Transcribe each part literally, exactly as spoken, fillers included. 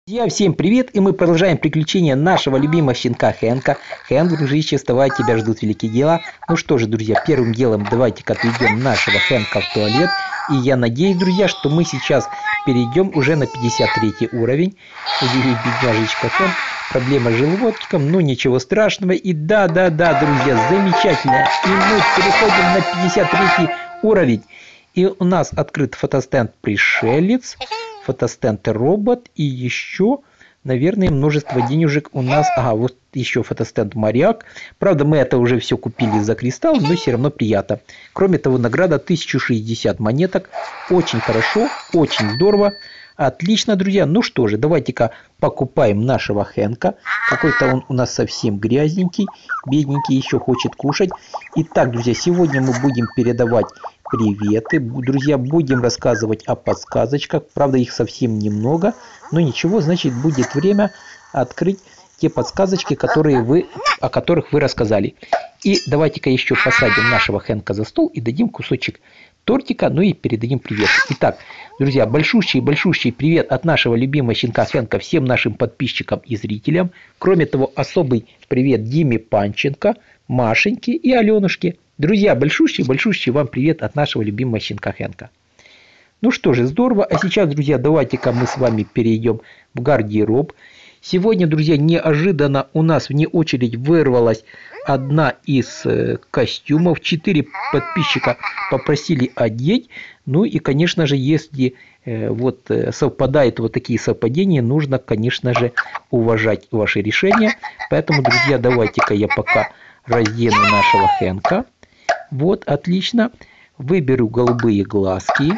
Друзья, всем привет! И мы продолжаем приключения нашего любимого щенка Хэнка. Хэн, дружище, вставай, тебя ждут великие дела. Ну что же, друзья, первым делом давайте-ка отведем нашего Хэнка в туалет. И я надеюсь, друзья, что мы сейчас перейдем уже на пятьдесят третий уровень. Бедняжечка Хэн, проблема с желудком, ну ничего страшного. И да-да-да, друзья, замечательно. И мы переходим на пятьдесят третий уровень. И у нас открыт фотостенд «Пришелец», фотостенд «Робот» и еще, наверное, множество денежек у нас. Ага, вот еще фотостенд «Моряк». Правда, мы это уже все купили за кристалл, но все равно приятно. Кроме того, награда тысяча шестьдесят монеток. Очень хорошо, очень здорово. Отлично, друзья. Ну что же, давайте-ка покупаем нашего Хэнка. Какой-то он у нас совсем грязненький, бедненький, еще хочет кушать. Итак, друзья, сегодня мы будем передавать приветы. Друзья, будем рассказывать о подсказочках. Правда, их совсем немного, но ничего, значит, будет время открыть те подсказочки, которые вы, о которых вы рассказали. И давайте-ка еще посадим нашего Хэнка за стол и дадим кусочек тортика, ну и передадим привет. Итак, друзья, большущий-большущий привет от нашего любимого щенка Хэнка всем нашим подписчикам и зрителям. Кроме того, особый привет Диме Панченко, Машеньке и Аленушке. Друзья, большущий-большущий вам привет от нашего любимого щенка Хэнка. Ну что же, здорово. А сейчас, друзья, давайте-ка мы с вами перейдем в гардероб. Сегодня, друзья, неожиданно у нас вне очередь вырвалась одна из э, костюмов. Четыре подписчика попросили одеть. Ну и, конечно же, если э, вот э, совпадают вот такие совпадения, нужно, конечно же, уважать ваши решения. Поэтому, друзья, давайте-ка я пока раздену нашего Хэнка. Вот, отлично. Выберу голубые глазки.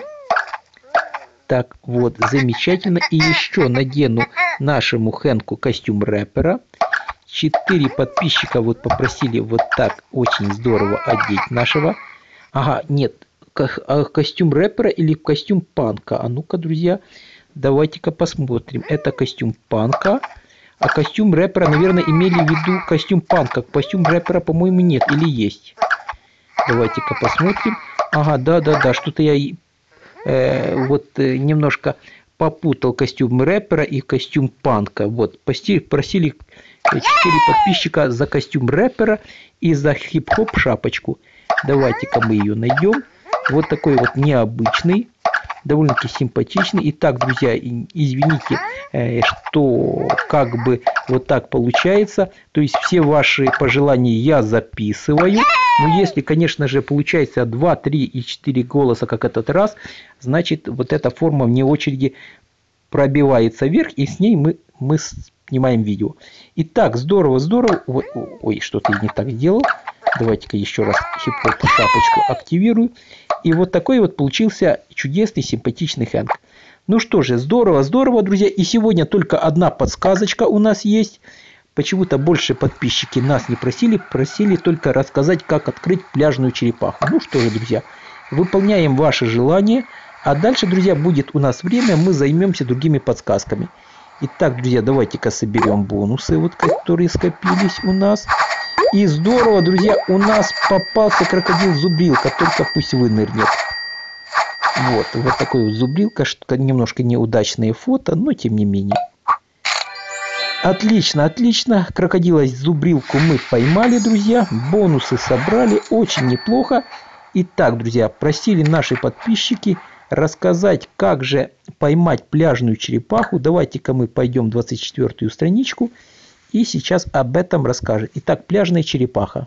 Так, вот, замечательно. И еще надену нашему Хэнку костюм рэпера. Четыре подписчика вот попросили вот так очень здорово одеть нашего. Ага, нет, костюм рэпера или костюм панка. А ну-ка, друзья, давайте-ка посмотрим. Это костюм панка. А костюм рэпера, наверное, имели в виду костюм панка. Костюм рэпера, по-моему, нет. Или есть. Давайте-ка посмотрим. Ага, да-да-да, что-то я э, вот э, немножко попутал костюм рэпера и костюм панка. Вот, просили четыре подписчика за костюм рэпера и за хип-хоп шапочку. Давайте-ка мы ее найдем. Вот такой вот необычный, довольно-таки симпатичный. Итак, друзья, извините, что как бы вот так получается. То есть все ваши пожелания я записываю. Но если, конечно же, получается два, три и четыре голоса, как этот раз, значит, вот эта форма вне очереди пробивается вверх, и с ней мы, мы снимаем видео. Итак, здорово, здорово. Ой, что-то я не так сделал. Давайте-ка еще раз хип-хоп шапочку активирую. И вот такой вот получился чудесный, симпатичный Хэнк. Ну что же, здорово, здорово, друзья. И сегодня только одна подсказочка у нас есть. Почему-то больше подписчики нас не просили. Просили только рассказать, как открыть пляжную черепаху. Ну что же, друзья, выполняем ваше желание. А дальше, друзья, будет у нас время. Мы займемся другими подсказками. Итак, друзья, давайте-ка соберем бонусы, вот, которые скопились у нас. И здорово, друзья, у нас попался крокодил-зубрилка. Только пусть вынырнет. Вот, вот такой вот зубрилка. Что-то немножко неудачные фото, но тем не менее. Отлично, отлично. Крокодила-зубрилку мы поймали, друзья. Бонусы собрали. Очень неплохо. Итак, друзья, просили наши подписчики рассказать, как же поймать пляжную черепаху. Давайте-ка мы пойдем в двадцать четвёртую страничку. И сейчас об этом расскажет. Итак, пляжная черепаха.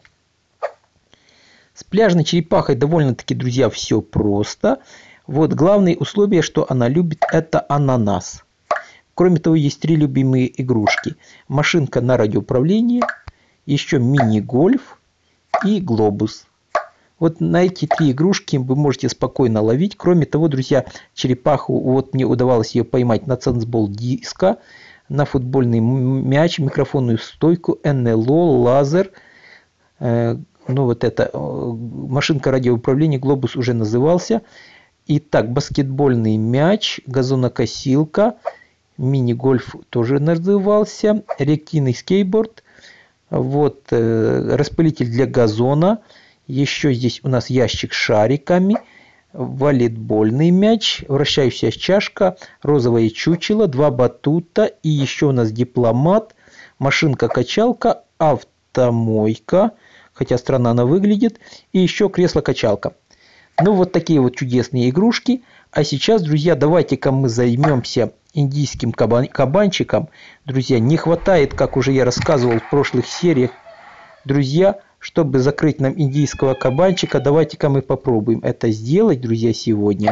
С пляжной черепахой довольно-таки, друзья, все просто. Вот главное условие, что она любит, это ананас. Кроме того, есть три любимые игрушки. Машинка на радиоуправлении, еще мини-гольф и глобус. Вот на эти три игрушки вы можете спокойно ловить. Кроме того, друзья, черепаху, вот мне удавалось ее поймать на сенсбол диска, на футбольный мяч, микрофонную стойку, эн эл о, лазер. Э, ну вот это, э, машинка радиоуправления, глобус уже назывался. Итак, баскетбольный мяч, газонокосилка, мини-гольф тоже назывался, реактивный скейтборд, вот, э, распылитель для газона. Еще здесь у нас ящик с шариками, волейбольный мяч, вращающаяся чашка, розовое чучело, два батута и еще у нас дипломат, машинка-качалка, автомойка, хотя странно она выглядит, и еще кресло-качалка. Ну вот такие вот чудесные игрушки. А сейчас, друзья, давайте-ка мы займемся индийским кабан кабанчиком. Друзья, не хватает, как уже я рассказывал в прошлых сериях, друзья, чтобы закрыть нам индийского кабанчика, давайте-ка мы попробуем это сделать, друзья, сегодня.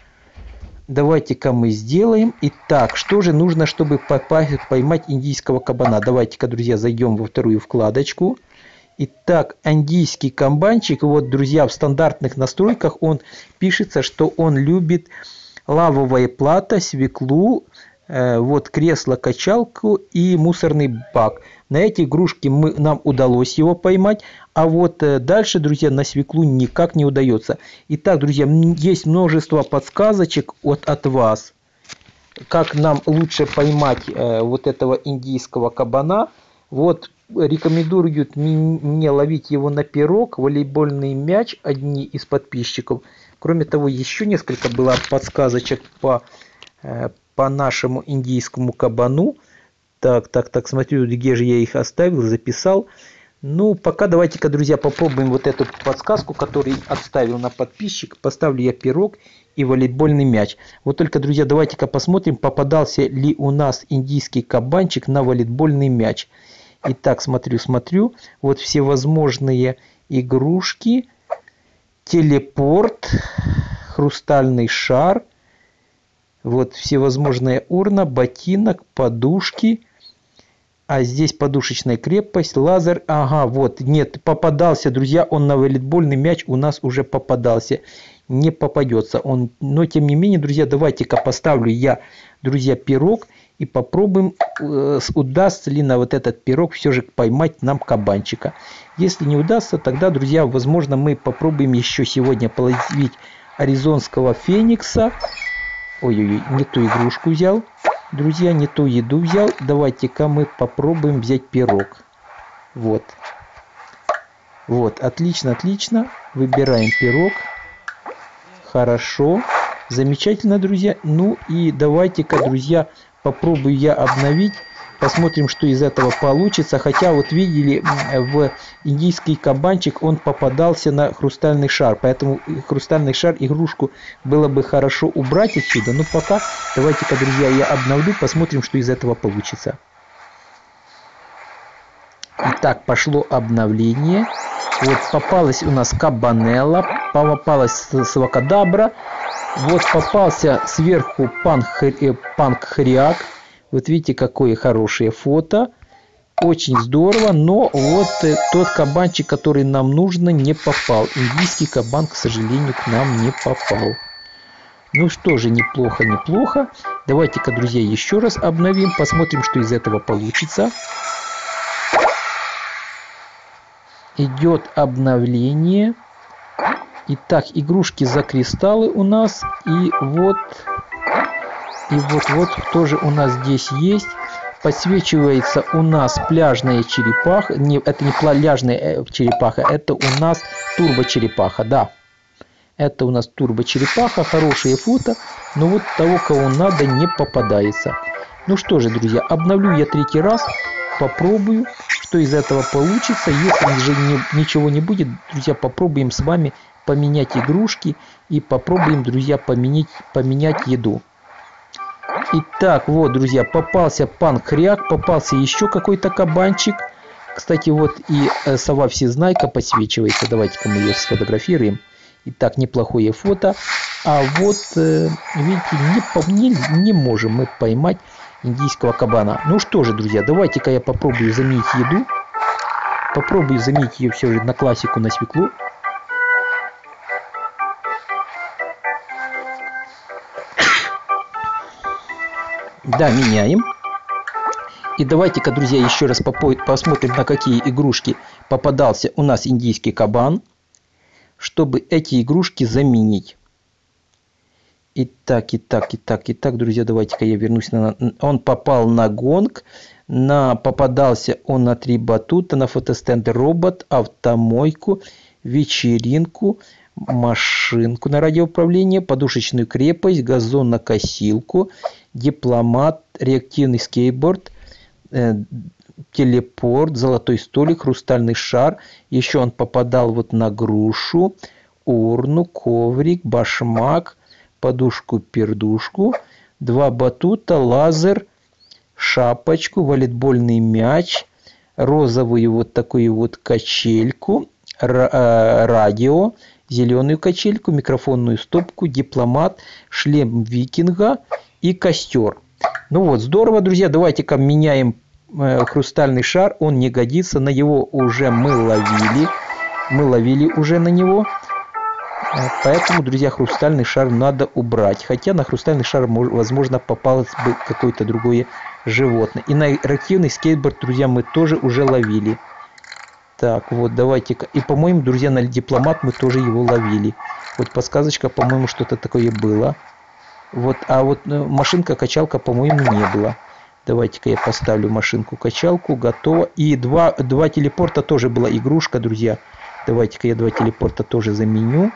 Давайте-ка мы сделаем. Итак, что же нужно, чтобы поймать индийского кабана? Давайте-ка, друзья, зайдем во вторую вкладочку. Итак, индийский кабанчик, вот, друзья, в стандартных настройках он пишется, что он любит лавовая плата, свеклу, э, вот кресло-качалку и мусорный бак. На эти игрушки мы, нам удалось его поймать, а вот э, дальше, друзья, на свеклу никак не удается. Итак, друзья, есть множество подсказочек от, от вас, как нам лучше поймать э, вот этого индийского кабана. Вот рекомендуют мне ловить его на пирог, волейбольный мяч, одни из подписчиков. Кроме того, еще несколько было подсказочек по, по нашему индийскому кабану. Так, так, так, смотрю, где же я их оставил, записал. Ну, пока давайте-ка, друзья, попробуем вот эту подсказку, которую оставил на подписчик. Поставлю я пирог и волейбольный мяч. Вот только, друзья, давайте-ка посмотрим, попадался ли у нас индийский кабанчик на волейбольный мяч. Итак, смотрю, смотрю. Вот всевозможные игрушки. Телепорт. Хрустальный шар. Вот всевозможная урна, ботинок, подушки. А здесь подушечная крепость, лазер. Ага, вот, нет, попадался, друзья, он на волейбольный мяч у нас уже попадался. Не попадется он. Но, тем не менее, друзья, давайте-ка поставлю я, друзья, пирог. И попробуем, э, удастся ли на вот этот пирог все же поймать нам кабанчика. Если не удастся, тогда, друзья, возможно, мы попробуем еще сегодня половить аризонского феникса. Ой-ой-ой, не ту игрушку взял. Друзья, не ту еду взял. Давайте-ка мы попробуем взять пирог. Вот. Вот, отлично, отлично. Выбираем пирог. Хорошо. Замечательно, друзья. Ну и давайте-ка, друзья, попробую я обновить. Посмотрим, что из этого получится. Хотя вот видели, в индийский кабанчик он попадался на хрустальный шар. Поэтому хрустальный шар, игрушку было бы хорошо убрать отсюда. Но пока давайте-ка, друзья, я обновлю. Посмотрим, что из этого получится. Итак, пошло обновление. Вот попалась у нас кабанелла. Попалась свакадабра. Вот попался сверху панк-хряк. Вот видите, какое хорошее фото. Очень здорово. Но вот тот кабанчик, который нам нужно, не попал. Индийский кабан, к сожалению, к нам не попал. Ну что же, неплохо, неплохо. Давайте-ка, друзья, еще раз обновим. Посмотрим, что из этого получится. Идет обновление. Итак, игрушки за кристаллы у нас. И вот, и вот, вот тоже у нас здесь есть. Подсвечивается у нас пляжная черепаха. Не, это не пляжная черепаха, это у нас турбо-черепаха, да. Это у нас турбо-черепаха, хорошее фото. Но вот того, кого надо, не попадается. Ну что же, друзья, обновлю я третий раз. Попробую, что из этого получится. Если же не, ничего не будет, друзья, попробуем с вами поменять игрушки и попробуем, друзья, поменять, поменять еду. Итак, вот, друзья, попался панк-хряк, попался еще какой-то кабанчик. Кстати, вот и э, сова всезнайка подсвечивается. Давайте-ка мы ее сфотографируем. Итак, неплохое фото. А вот, э, видите, не, не, не можем мы поймать индийского кабана. Ну что же, друзья, давайте-ка я попробую заменить еду. Попробую заменить ее все же на классику, на свеклу. Да, меняем. И давайте-ка, друзья, еще раз посмотрим, на какие игрушки попадался у нас индийский кабан, чтобы эти игрушки заменить. Итак, итак, итак, итак, друзья, давайте-ка я вернусь. На... Он попал на гонг, на... попадался он на три батута, на фотостенд робот, автомойку, вечеринку, машинку на радиоуправление, подушечную крепость, газонокосилку, дипломат, реактивный скейтборд, э, телепорт, золотой столик, хрустальный шар. Еще он попадал вот на грушу, урну, коврик, башмак, подушку-пердушку, два батута, лазер, шапочку, волейбольный мяч, розовую вот такую вот качельку, радио, зеленую качельку, микрофонную стопку, дипломат, шлем викинга и костер. Ну вот, здорово, друзья. Давайте-ка меняем э, хрустальный шар. Он не годится. На него уже мы ловили. Мы ловили уже на него. Поэтому, друзья, хрустальный шар надо убрать. Хотя на хрустальный шар, возможно, попалось бы какое-то другое животное. И на реактивный скейтборд, друзья, мы тоже уже ловили. Так, вот, давайте-ка. И, по-моему, друзья, на дипломат мы тоже его ловили. Вот подсказочка, по-моему, что-то такое было. Вот, а вот машинка-качалка, по-моему, не было. Давайте-ка я поставлю машинку-качалку. Готово. И два, два телепорта тоже была игрушка, друзья. Давайте-ка я два телепорта тоже заменю.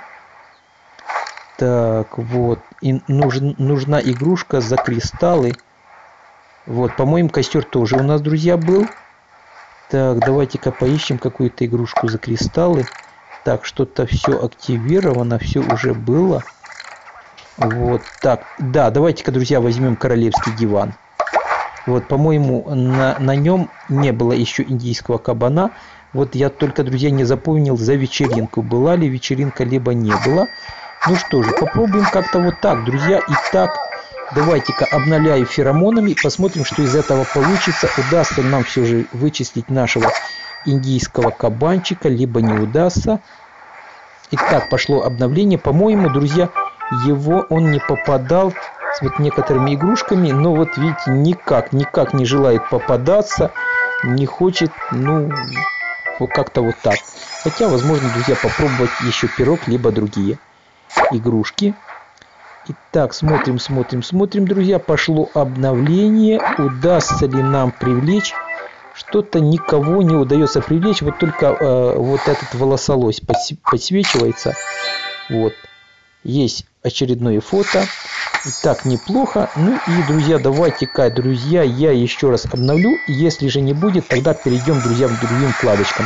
Так, вот. И нужен, нужна игрушка за кристаллы. Вот, по-моему, костер тоже у нас, друзья, был. Так, давайте-ка поищем какую-то игрушку за кристаллы. Так, что-то все активировано, все уже было. Вот, так, да, давайте-ка, друзья, возьмем королевский диван. Вот, по-моему, на, на нем не было еще индийского кабана. Вот я только, друзья, не запомнил за вечеринку. Была ли вечеринка, либо не была. Ну что же, попробуем как-то вот так, друзья. Итак, давайте-ка обновляю феромонами. Посмотрим, что из этого получится. Удастся нам все же вычислить нашего индийского кабанчика, либо не удастся. Итак, пошло обновление. По-моему, друзья, его он не попадал с вот некоторыми игрушками. Но вот видите, никак, никак не желает попадаться. Не хочет, ну, вот как-то вот так. Хотя, возможно, друзья, попробовать еще пирог, либо другие игрушки. Итак, смотрим, смотрим, смотрим, друзья. Пошло обновление. Удастся ли нам привлечь? Что-то никого не удается привлечь. Вот только э, вот этот волосолось подсвечивается. Вот. Есть очередное фото. Итак, неплохо. Ну и, друзья, давайте-ка, друзья, я еще раз обновлю. Если же не будет, тогда перейдем, друзья, к другим вкладочкам.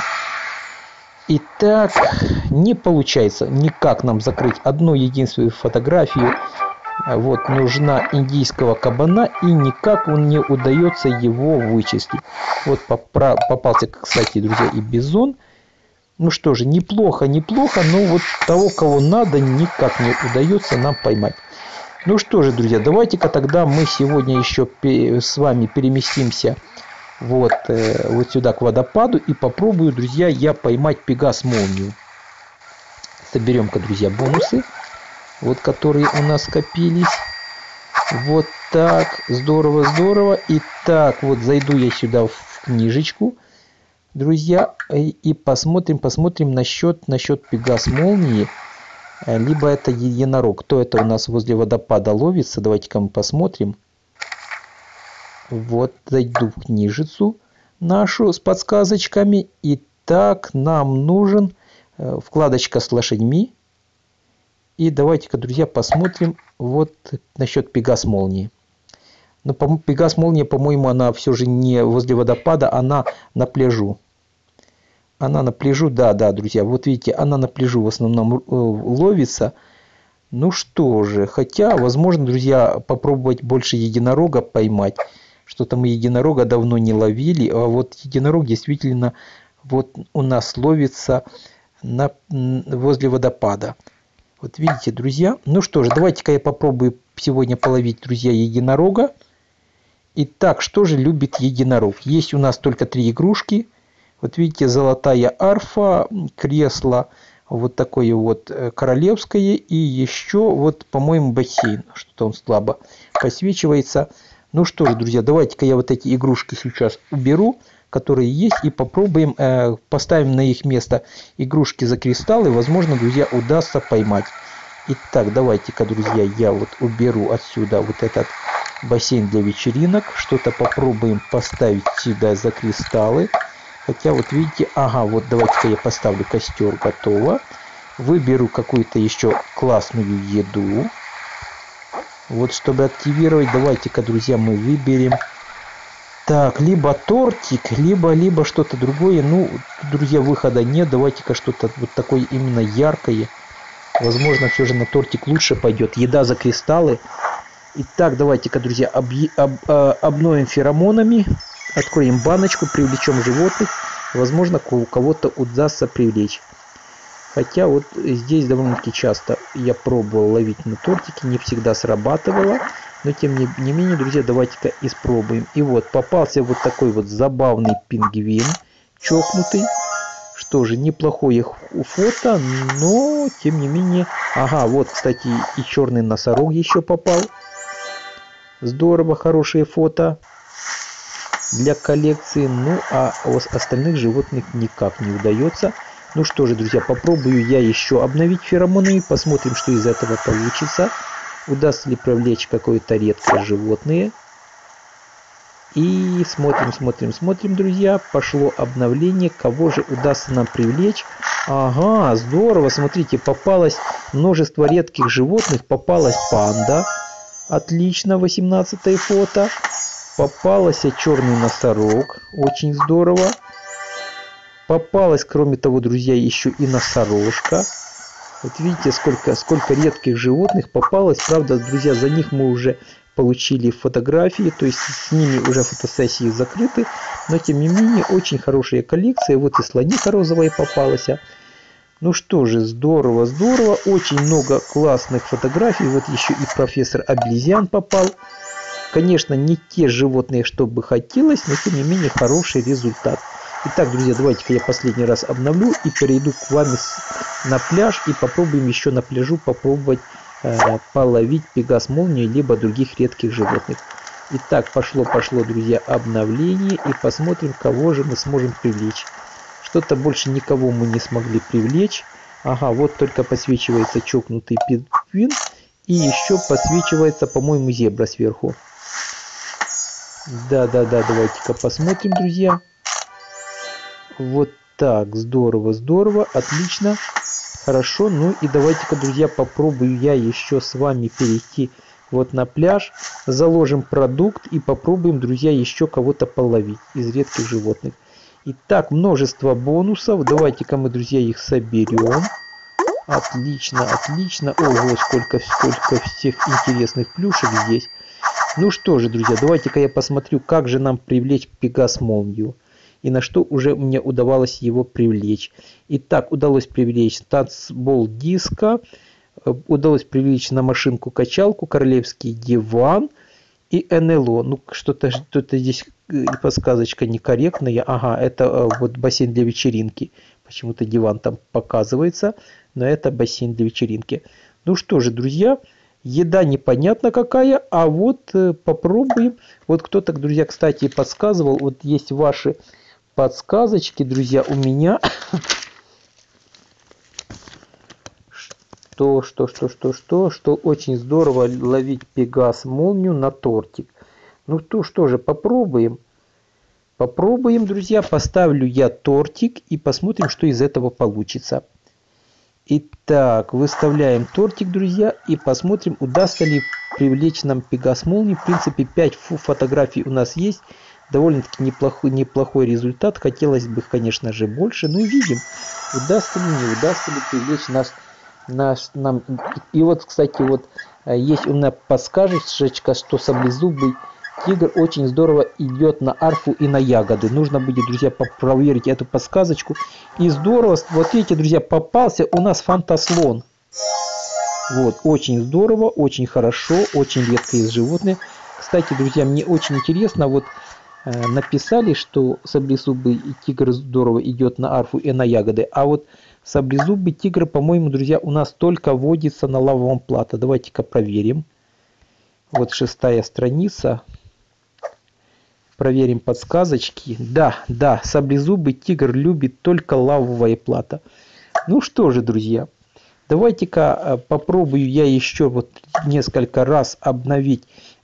Итак, не получается никак нам закрыть одну единственную фотографию. Вот, нужна индийского кабана, и никак он не удается его вычислить. Вот попался, кстати, друзья, и бизон. Ну что же, неплохо, неплохо, но вот того, кого надо, никак не удается нам поймать. Ну что же, друзья, давайте-ка тогда мы сегодня еще с вами переместимся вот, э, вот сюда к водопаду и попробую, друзья, я поймать пегас-молнию. Соберем-ка, друзья, бонусы, вот, которые у нас скопились. Вот так, здорово, здорово. Итак, вот зайду я сюда в книжечку, друзья, и, и посмотрим, посмотрим насчет, насчет пегас-молнии. Либо это единорог. Кто это у нас возле водопада ловится? Давайте-ка мы посмотрим. Вот, зайду в книжицу нашу с подсказочками. Итак, нам нужен э, вкладочка с лошадьми. И давайте-ка, друзья, посмотрим вот насчет пегас-молнии. Но пегас-молния, по-моему, она все же не возле водопада, она на пляжу. Она на пляжу, да, да, друзья, вот видите, она на пляжу в основном ловится. Ну что же, хотя, возможно, друзья, попробовать больше единорога поймать. Что-то мы единорога давно не ловили, а вот единорог действительно вот у нас ловится на, возле водопада. Вот видите, друзья. Ну что же, давайте-ка я попробую сегодня половить, друзья, единорога. Итак, что же любит единорог? Есть у нас только три игрушки. Вот видите, золотая арфа, кресло вот такое вот королевское и еще вот, по-моему, бассейн. Что-то он слабо посвечивается. Ну что же, друзья, давайте-ка я вот эти игрушки сейчас уберу, которые есть, и попробуем, э, поставим на их место игрушки за кристаллы. Возможно, друзья, удастся поймать. Итак, давайте-ка, друзья, я вот уберу отсюда вот этот бассейн для вечеринок. Что-то попробуем поставить сюда за кристаллы. Хотя вот видите, ага, вот давайте-ка я поставлю костер, готово. Выберу какую-то еще классную еду. Вот, чтобы активировать, давайте-ка, друзья, мы выберем. Так, либо тортик, либо, либо что-то другое. Ну, друзья, выхода нет. Давайте-ка что-то вот такое именно яркое. Возможно, все же на тортик лучше пойдет. Еда за кристаллы. Итак, давайте-ка, друзья, об, об, об, обновим феромонами. Откроем баночку, привлечем животных. Возможно, у кого-то удастся привлечь. Хотя вот здесь довольно-таки часто я пробовал ловить на тортики. Не всегда срабатывало. Но тем не, не менее, друзья, давайте-ка испробуем. И вот попался вот такой вот забавный пингвин. Чокнутый. Что же, неплохое фото, но тем не менее... Ага, вот, кстати, и черный носорог еще попал. Здорово, хорошее фото для коллекции. Ну, а у остальных животных никак не удается. Ну что же, друзья, попробую я еще обновить феромонами. Посмотрим, что из этого получится. Удастся ли привлечь какое-то редкое животное. И смотрим, смотрим, смотрим, друзья. Пошло обновление. Кого же удастся нам привлечь? Ага, здорово. Смотрите, попалось множество редких животных. Попалась панда. Отлично, восемнадцатое фото. Попался черный носорог. Очень здорово. Попалась, кроме того, друзья, еще и носорожка. Вот видите, сколько, сколько редких животных попалось. Правда, друзья, за них мы уже получили фотографии. То есть с ними уже фотосессии закрыты. Но, тем не менее, очень хорошая коллекция. Вот и слониха розовая попалась. Ну что же, здорово, здорово. Очень много классных фотографий. Вот еще и профессор обезьян попал. Конечно, не те животные, что бы хотелось, но, тем не менее, хороший результат. Итак, друзья, давайте-ка я последний раз обновлю и перейду к вами на пляж и попробуем еще на пляжу попробовать э, половить пегас-молнию либо других редких животных. Итак, пошло-пошло, друзья, обновление и посмотрим, кого же мы сможем привлечь. Что-то больше никого мы не смогли привлечь. Ага, вот только посвечивается чокнутый пингвин и еще посвечивается, по-моему, зебра сверху. Да-да-да, давайте-ка посмотрим, друзья. Вот так, здорово, здорово, отлично, хорошо. Ну и давайте-ка, друзья, попробую я еще с вами перейти вот на пляж. Заложим продукт и попробуем, друзья, еще кого-то половить из редких животных. Итак, множество бонусов. Давайте-ка мы, друзья, их соберем. Отлично, отлично. Ого, сколько, сколько всех интересных плюшек здесь. Ну что же, друзья, давайте-ка я посмотрю, как же нам привлечь пегас-молнию. И на что уже мне удавалось его привлечь. Итак, удалось привлечь танцбол диска. Удалось привлечь на машинку-качалку, королевский диван и эн эл о. Ну, что-то что здесь подсказочка некорректная. Ага, это вот бассейн для вечеринки. Почему-то диван там показывается. Но это бассейн для вечеринки. Ну что же, друзья, еда непонятно какая. А вот попробуем. Вот кто-то, друзья, кстати, подсказывал. Вот есть ваши подсказочки, друзья, у меня. Что, что, что, что, что, что очень здорово ловить пегас-молнию на тортик. Ну то что же, попробуем. Попробуем, друзья. Поставлю я тортик и посмотрим, что из этого получится. Итак, выставляем тортик, друзья, и посмотрим, удастся ли привлечь нам пегас-молнию. В принципе, пять фотографий у нас есть. Довольно-таки неплохой, неплохой результат. Хотелось бы, конечно же, больше. Ну, видим, удастся ли, не удастся ли привлечь нас, нас нам. И вот, кстати, вот есть у меня подсказочка, что саблезубый тигр очень здорово идет на арфу и на ягоды. Нужно будет, друзья, проверить эту подсказочку. И здорово, вот видите, друзья, попался у нас фантаслон. Вот, очень здорово, очень хорошо, очень редкое из животных. Кстати, друзья, мне очень интересно, вот написали, что саблезубый тигр здорово идет на арфу и на ягоды, а вот саблезубый тигр, по-моему, друзья, у нас только водится на лавовом плато. Давайте-ка проверим. Вот шестая страница. Проверим подсказочки. Да, да, саблезубый тигр любит только лавовое плато. Ну что же, друзья, давайте-ка попробую я еще вот несколько раз обновить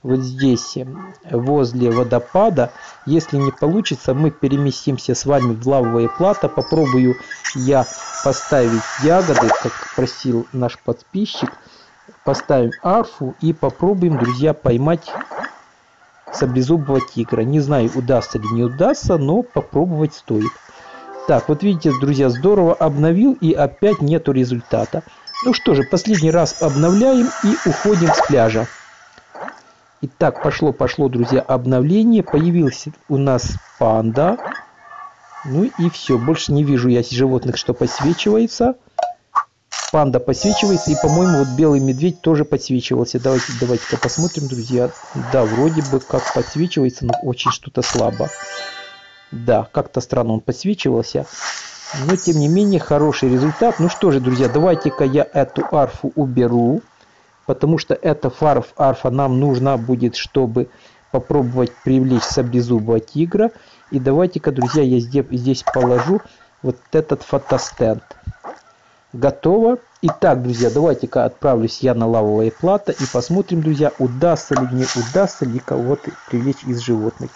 вот здесь, возле водопада. Если не получится, мы переместимся с вами в лавовое плато. Попробую я поставить ягоды, как просил наш подписчик. Поставим арфу и попробуем, друзья, поймать саблезубого тигра. Не знаю, удастся или не удастся, но попробовать стоит. Так, вот видите, друзья, здорово обновил, и опять нету результата. Ну что же, последний раз обновляем и уходим с пляжа. Итак, пошло, пошло, друзья, обновление. Появился у нас панда. Ну и все, больше не вижу я животных, что подсвечивается. Панда подсвечивается, и, по-моему, вот белый медведь тоже подсвечивался. Давайте, давайте-ка посмотрим, друзья. Да, вроде бы как подсвечивается, но очень что-то слабо. Да, как-то странно он подсвечивался. Но, тем не менее, хороший результат. Ну что же, друзья, давайте-ка я эту арфу уберу. Потому что эта фарф, арфа нам нужна будет, чтобы попробовать привлечь саблезубого тигра. И давайте-ка, друзья, я здесь, здесь положу вот этот фотостенд. Готово. Итак, друзья, давайте-ка отправлюсь я на лавовое плато и посмотрим, друзья, удастся ли мне, удастся ли кого-то привлечь из животных.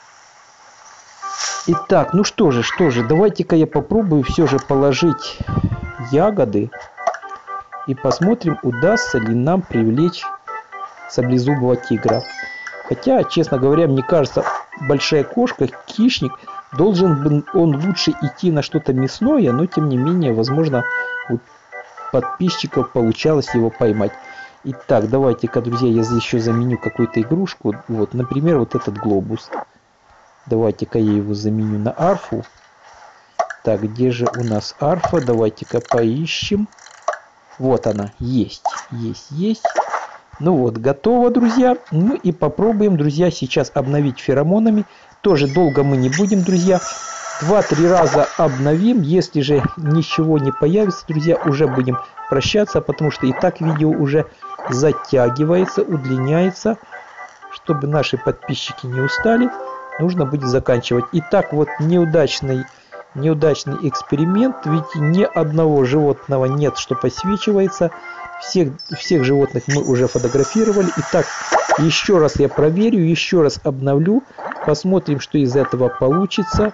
Итак, ну что же, что же, давайте-ка я попробую все же положить ягоды и посмотрим, удастся ли нам привлечь саблезубого тигра. Хотя, честно говоря, мне кажется, большая кошка, хищник, должен он лучше идти на что-то мясное, но тем не менее, возможно, у подписчиков получалось его поймать. Итак, давайте-ка, друзья, я еще заменю какую-то игрушку. Вот, например, вот этот глобус. Давайте-ка я его заменю на арфу. Так, где же у нас арфа? Давайте-ка поищем. Вот она, есть, есть, есть. Ну вот, готово, друзья. Ну и попробуем, друзья, сейчас обновить феромонами. Тоже долго мы не будем, друзья. Два-три раза обновим. Если же ничего не появится, друзья, уже будем прощаться, потому что и так видео уже затягивается, удлиняется. Чтобы наши подписчики не устали, нужно будет заканчивать. Итак, вот неудачный, неудачный эксперимент. Ведь ни одного животного нет, что подсвечивается. Всех, всех животных мы уже фотографировали. Итак, еще раз я проверю, еще раз обновлю. Посмотрим, что из этого получится.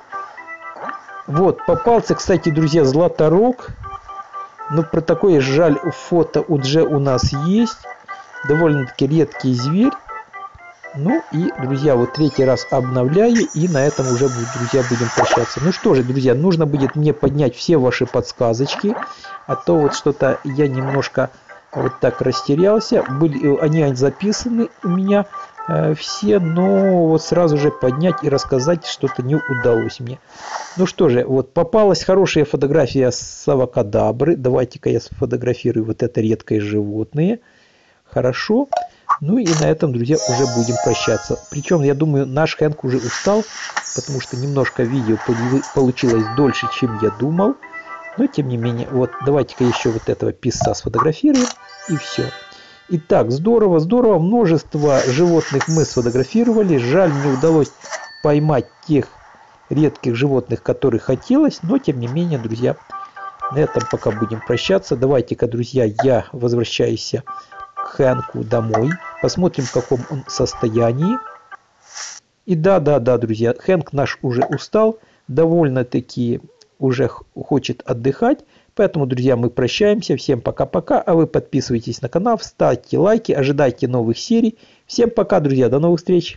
Вот, попался, кстати, друзья, златорог. Но про такое жаль, фото уже у нас есть. Довольно-таки редкий зверь. Ну и, друзья, вот третий раз обновляю, и на этом уже, друзья, будем прощаться. Ну что же, друзья, нужно будет мне поднять все ваши подсказочки, а то вот что-то я немножко вот так растерялся. Были, они записаны у меня э, все, но вот сразу же поднять и рассказать что-то не удалось мне. Ну что же, вот попалась хорошая фотография совокодабры. Давайте-ка я сфотографирую вот это редкое животное. Хорошо. Ну и на этом, друзья, уже будем прощаться. Причем, я думаю, наш Хэнк уже устал, потому что немножко видео получилось дольше, чем я думал. Но, тем не менее, вот давайте-ка еще вот этого писца сфотографируем, и все. Итак, здорово, здорово. Множество животных мы сфотографировали. Жаль, не удалось поймать тех редких животных, которые хотелось. Но, тем не менее, друзья, на этом пока будем прощаться. Давайте-ка, друзья, я возвращаюсь к Хэнку домой. Посмотрим, в каком он состоянии. И да, да, да, друзья, Хэнк наш уже устал. Довольно-таки уже хочет отдыхать. Поэтому, друзья, мы прощаемся. Всем пока-пока. А вы подписывайтесь на канал, ставьте лайки, ожидайте новых серий. Всем пока, друзья. До новых встреч.